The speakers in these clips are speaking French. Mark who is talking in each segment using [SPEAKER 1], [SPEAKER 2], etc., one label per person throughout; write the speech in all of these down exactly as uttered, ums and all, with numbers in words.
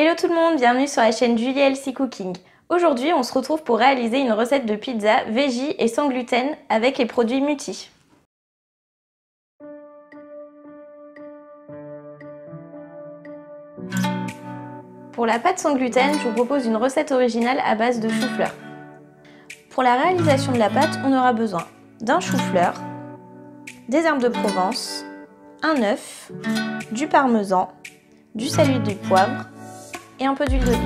[SPEAKER 1] Hello tout le monde, bienvenue sur la chaîne Julie Healthy Cooking. Aujourd'hui, on se retrouve pour réaliser une recette de pizza veggie et sans gluten avec les produits Mutti. Pour la pâte sans gluten, je vous propose une recette originale à base de chou-fleur. Pour la réalisation de la pâte, on aura besoin d'un chou-fleur, des herbes de Provence, un œuf, du parmesan, du sel et du poivre et un peu d'huile d'olive.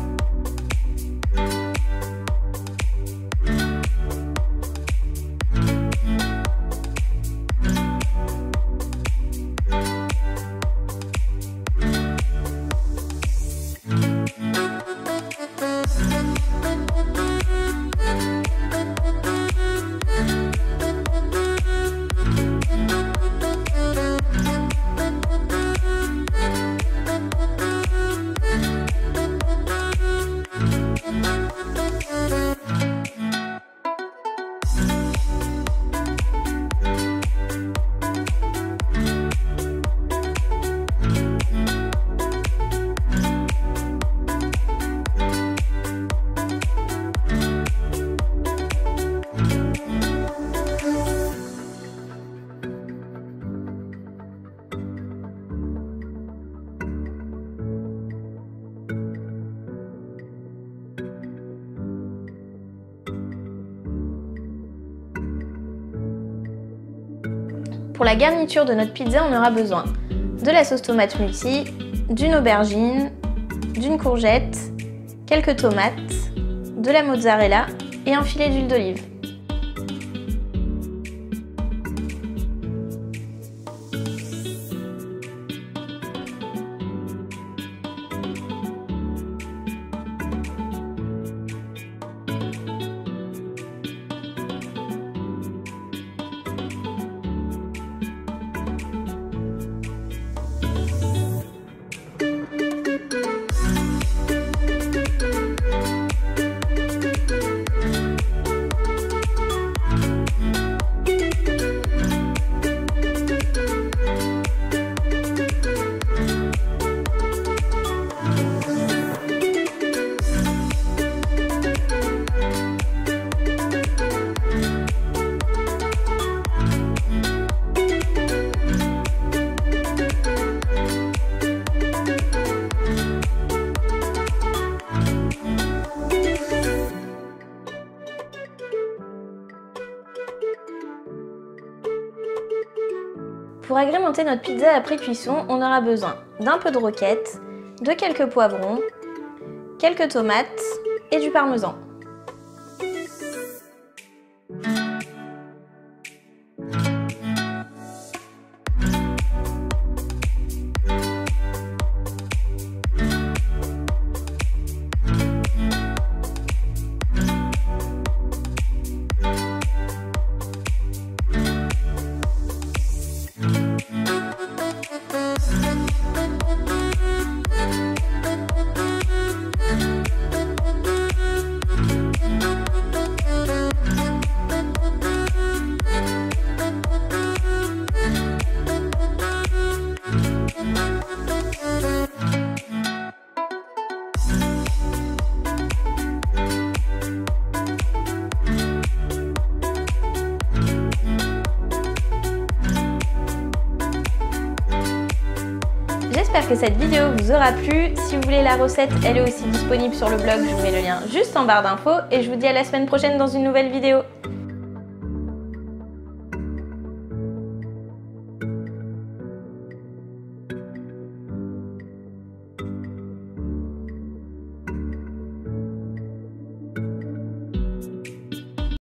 [SPEAKER 1] Pour la garniture de notre pizza, on aura besoin de la sauce tomate Mutti, d'une aubergine, d'une courgette, quelques tomates, de la mozzarella et un filet d'huile d'olive. Pour agrémenter notre pizza après cuisson, on aura besoin d'un peu de roquette, de quelques poivrons, quelques tomates et du parmesan. J'espère que cette vidéo vous aura plu. Si vous voulez la recette, elle est aussi disponible sur le blog, je vous mets le lien juste en barre d'infos et je vous dis à la semaine prochaine dans une nouvelle vidéo.